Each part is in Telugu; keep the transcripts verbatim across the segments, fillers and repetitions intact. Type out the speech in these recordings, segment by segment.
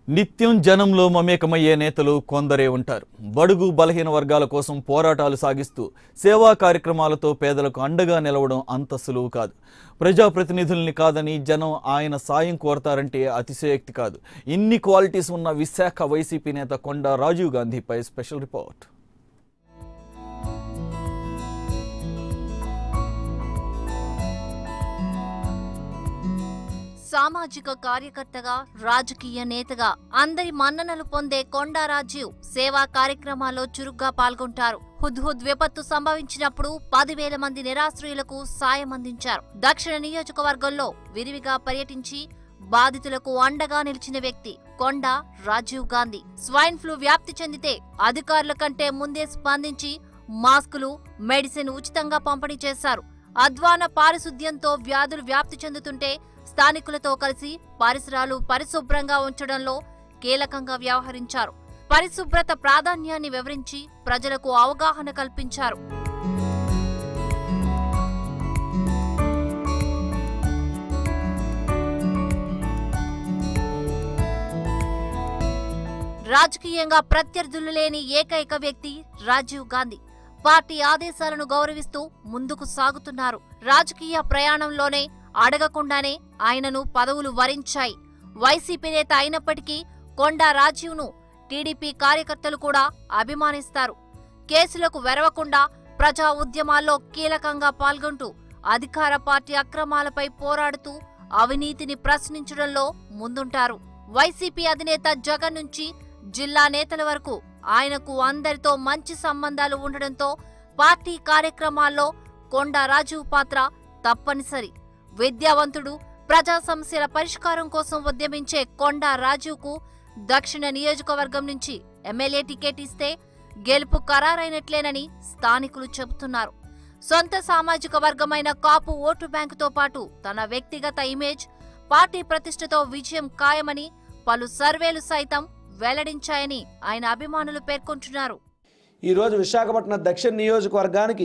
నిత్యం జనంలో మమేకమయ్యే నేతలు కొందరే ఉంటారు. బడుగు బలహీన వర్గాల కోసం పోరాటాలు సాగిస్తూ సేవా కార్యక్రమాలతో పేదలకు అండగా నిలవడం అంత సులువు కాదు. ప్రజాప్రతినిధుల్ని కాదని జనం ఆయన సాయం కోరతారంటే అతిశయోక్తి కాదు. ఇన్ని క్వాలిటీస్ ఉన్న విశాఖ వైసీపీ నేత కొండా రాజీవ్ గాంధీపై స్పెషల్ రిపోర్ట్. సామాజిక కార్యకర్తగా, రాజకీయ నేతగా అందరి మన్ననలు పొందే కొండా రాజీవ్ సేవా కార్యక్రమాల్లో చురుగ్గా పాల్గొంటారు. హుద్హుద్ విపత్తు సంభవించినప్పుడు పదివేల మంది నిరాశ్రయులకు సాయం అందించారు. దక్షిణ నియోజకవర్గంలో విరివిగా పర్యటించి బాధితులకు అండగా నిలిచిన వ్యక్తి కొండా రాజీవ్ గాంధీ. స్వైన్ ఫ్లూ వ్యాప్తి చెందితే అధికారుల కంటే ముందే స్పందించి మాస్కులు, మెడిసిన్ ఉచితంగా పంపిణీ చేశారు. అధ్వాన పారిశుద్ధ్యంతో వ్యాధులు వ్యాప్తి చెందుతుంటే స్థానికులతో కలిసి పరిసరాలు పరిశుభ్రంగా ఉంచడంలో కీలకంగా వ్యవహరించారు. పరిశుభ్రత ప్రాధాన్యాన్ని వివరించి ప్రజలకు అవగాహన కల్పించారు. రాజకీయంగా ప్రత్యర్థులు లేని ఏకైక వ్యక్తి రాజీవ్ గాంధీ. పార్టీ ఆదేశాలను గౌరవిస్తూ ముందుకు సాగుతున్నారు. రాజకీయ ప్రయాణంలోనే అడగకుండానే ఆయనను పదవులు వరించాయి. వైసీపీ నేత అయినప్పటికీ కొండా రాజీవ్ ను టీడీపీ కార్యకర్తలు కూడా అభిమానిస్తారు. కేసులకు వెరవకుండా ప్రజా ఉద్యమాల్లో కీలకంగా పాల్గొంటూ అధికార పార్టీ అక్రమాలపై పోరాడుతూ అవినీతిని ప్రశ్నించడంలో ముందుంటారు. వైసీపీ అధినేత జగన్ నుంచి జిల్లా నేతల వరకు ఆయనకు అందరితో మంచి సంబంధాలు ఉండడంతో పార్టీ కార్యక్రమాల్లో కొండా రాజీవ్ పాత్ర తప్పనిసరి. విద్యావంతుడు, ప్రజా సమస్యల పరిష్కారం కోసం ఉద్యమించే కొండా రాజీవ్ కు దక్షిణ నియోజకవర్గం నుంచి ఎమ్మెల్యే టికెట్ ఇస్తే గెలుపు ఖరారైనట్లేనని స్థానికులు చెబుతున్నారు. సొంత సామాజిక వర్గమైన కాపు ఓటు బ్యాంకుతో పాటు తన వ్యక్తిగత ఇమేజ్, పార్టీ ప్రతిష్టతో విజయం ఖాయమని పలు సర్వేలు సైతం వెల్లడించాయని ఆయన అభిమానులు పేర్కొంటున్నారు. ఈరోజు విశాఖపట్నం దక్షిణ నియోజకవర్గానికి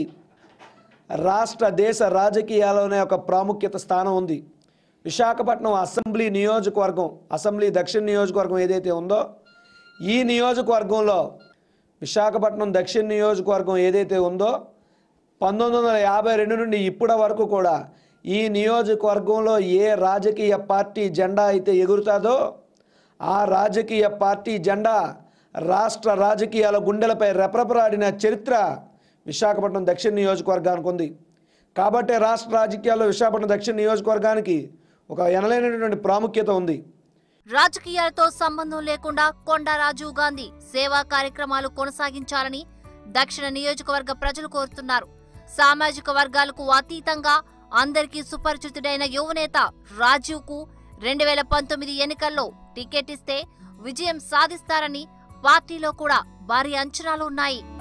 రాష్ట్ర దేశ రాజకీయాల్లోనే ఒక ప్రాముఖ్యత స్థానం ఉంది. విశాఖపట్నం అసెంబ్లీ నియోజకవర్గం, అసెంబ్లీ దక్షిణ నియోజకవర్గం ఏదైతే ఉందో, ఈ నియోజకవర్గంలో విశాఖపట్నం దక్షిణ నియోజకవర్గం ఏదైతే ఉందో పంతొమ్మిది వందల యాభై రెండు నుండి ఇప్పటి వరకు కూడా ఈ నియోజకవర్గంలో ఏ రాజకీయ పార్టీ జెండా అయితే ఎగురుతుందో ఆ రాజకీయ పార్టీ జెండా రాష్ట్ర రాజకీయాల గుండెలపై రెపరెపలాడిన చరిత్ర విశాఖపట్నం దక్షిణ నియోజకవర్గానికి ఉంది. కాబట్టి రాష్ట్ర రాజకీయాల్లో విశాఖపట్నం దక్షిణ నియోజకవర్గానికి ఒక ఎనలేనటువంటి ప్రాముఖ్యత ఉంది. రాజకీయాలతో సంబంధం లేకుండా కొండా రాజీవ్ గాంధీ సేవా కార్యక్రమాలు కొనసాగించాలని దక్షిణ నియోజకవర్గ ప్రజలు కోరుతున్నారు. సామాజిక వర్గాలకు అతీతంగా అందరికీ సుపరిచితుడైన యువనేత రాజీవ్ కు రెండు వేల పంతొమ్మిది ఎన్నికల్లో టికెట్ ఇస్తే విజయం సాధిస్తారని పార్టీలో కూడా భారీ అంచనాలు ఉన్నాయి.